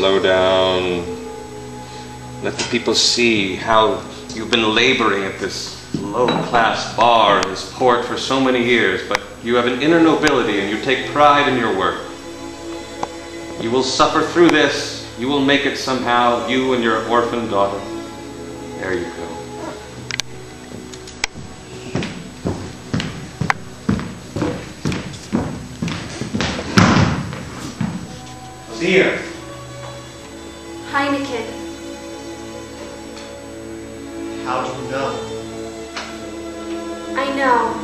slow down. Let the people see how you've been laboring at this low-class bar in this port for so many years, but you have an inner nobility and you take pride in your work. You will suffer through this. You will make it somehow, you and your orphan daughter. There you go. Here. Heineken. How do you know? I know.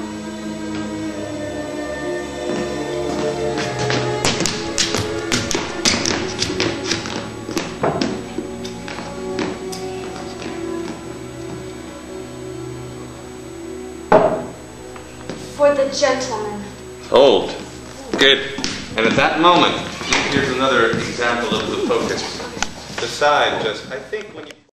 For the gentleman. Hold. Good. And at that moment, here's another example of the focus. Decide just, I think when you...